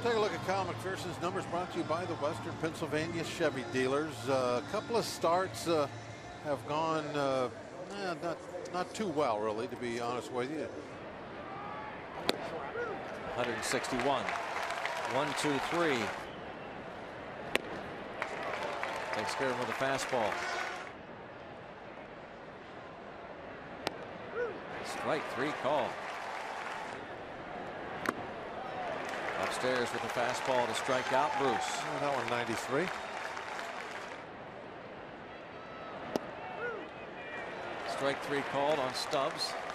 Take a look at Kyle McPherson's numbers, brought to you by the Western Pennsylvania Chevy dealers. A couple of starts have gone not too well, really, to be honest with you. 161. 1, 2, 3. Takes care of him with a fastball. Strike 3 call. Upstairs with a fastball to strike out Bruce. Oh, that one 93. Strike 3 called on Stubbs.